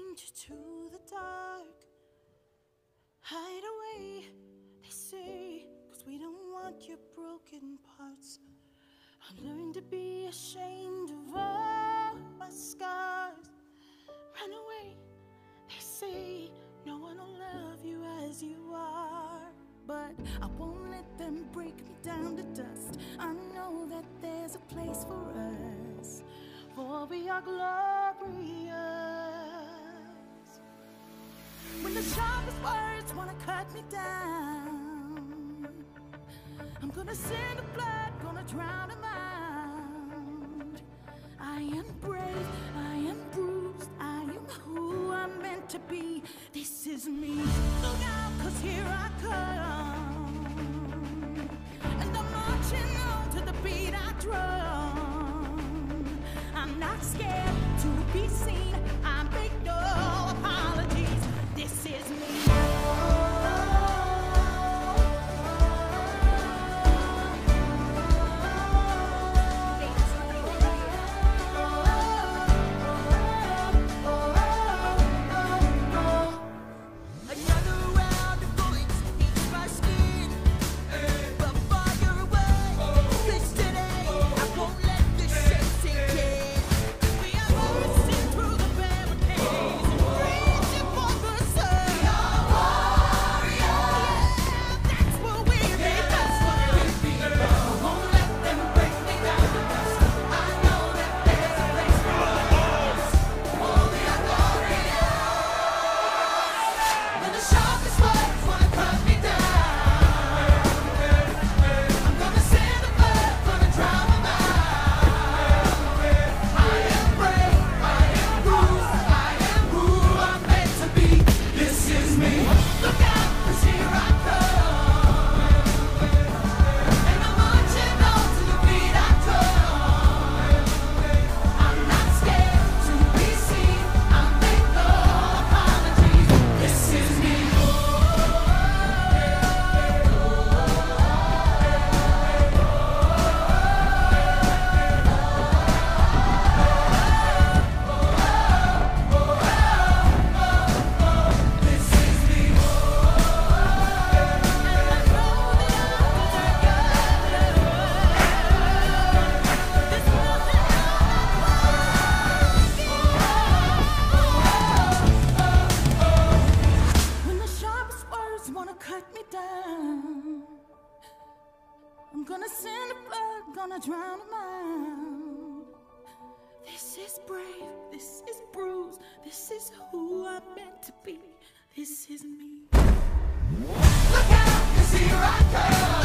send you to the dark. Hide away, they say, 'cause we don't want your broken parts. I learned to be ashamed of all my scars. Run away, they say, no one will love you as you are. But I won't let them break me down to dust. I know that there's a place for us, for we are glorious. When the sharpest words wanna cut me down, I'm gonna send the blood, gonna drown them out. I am brave, I am bruised, I am who I'm meant to be. This is me. Look out, 'cause here I come, and I'm marching on to the beat I drum. I'm not scared to be seen, I make no apologies. This is me. I'm gonna send the blood, gonna drown them out. This is brave, this is bruised, this is who I'm meant to be. This is me. Look out, 'cause here I come.